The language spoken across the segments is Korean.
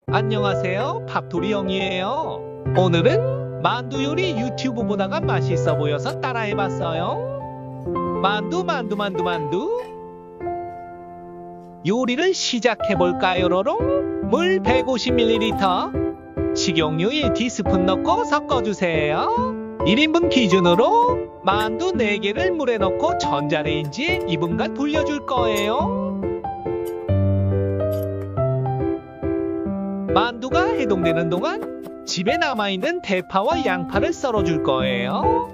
안녕하세요, 밥돌이 형이에요. 오늘은 만두 요리 유튜브 보다가 맛있어 보여서 따라해봤어요. 만두. 요리를 시작해볼까요, 로롱? 물 150ml, 식용유 1티스푼 넣고 섞어주세요. 1인분 기준으로 만두 4개를 물에 넣고 전자레인지에 2분간 돌려줄 거예요. 만두가 해동되는 동안 집에 남아있는 대파와 양파를 썰어줄 거예요.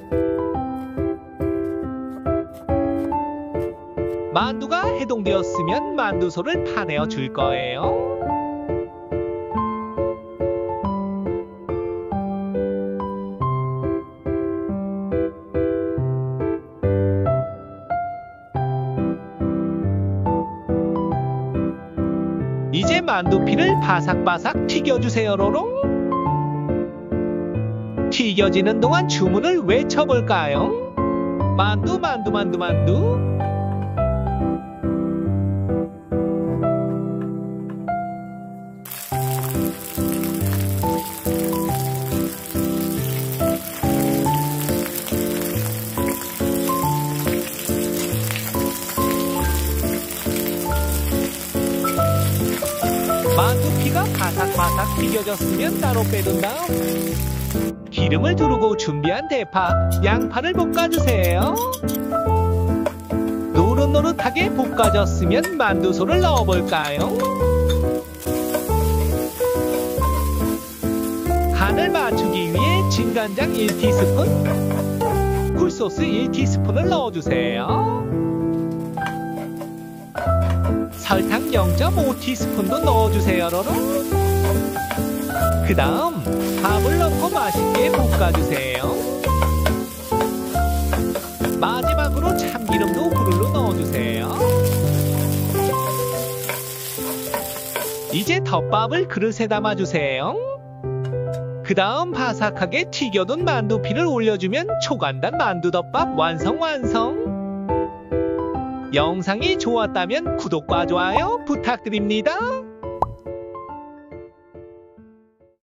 만두가 해동되었으면 만두소를 파내어 줄 거예요. 이제 만두피를 바삭바삭 튀겨주세요, 로롱. 튀겨지는 동안 주문을 외쳐볼까요? 만두. 만두피가 바삭바삭 튀겨졌으면 따로 빼둔 다음 기름을 두르고 준비한 대파, 양파를 볶아주세요. 노릇노릇하게 볶아졌으면 만두소를 넣어볼까요? 간을 맞추기 위해 진간장 1티스푼, 굴소스 1티스푼을 넣어주세요. 설탕 0.5티스푼도 넣어주세요, 로롱. 그 다음 밥을 넣고 맛있게 볶아주세요. 마지막으로 참기름도 후루룩 넣어주세요. 이제 덮밥을 그릇에 담아주세요. 그 다음 바삭하게 튀겨둔 만두피를 올려주면 초간단 만두덮밥 완성! 영상이 좋았다면 구독과 좋아요 부탁드립니다.